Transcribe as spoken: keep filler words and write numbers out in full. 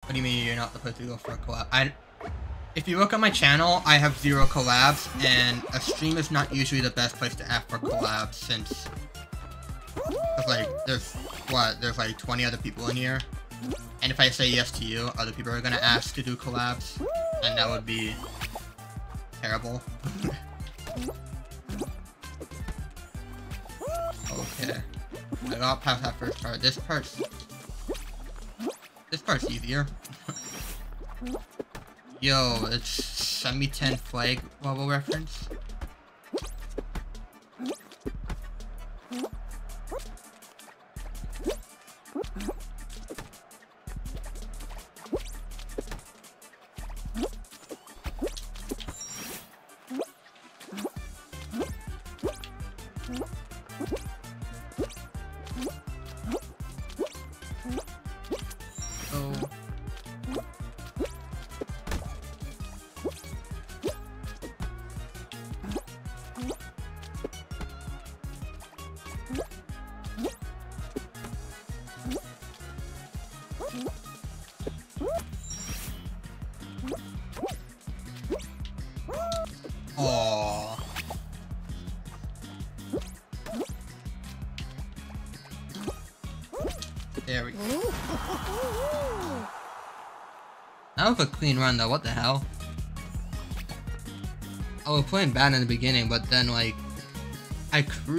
What do you mean you're not the place to go for a collab? I, if you look at my channel, I have zero collabs, and a stream is not usually the best place to ask for collabs since, cause like, there's, what, there's like twenty other people in here, and if I say yes to you, other people are gonna ask to do collabs, and that would be terrible. Okay, I got past that first part. This part's, this part's easier. Yo, it's semi ten flag level reference. Oh. There we go. That was a clean run though, what the hell? I was playing bad in the beginning, but then like, I cruised.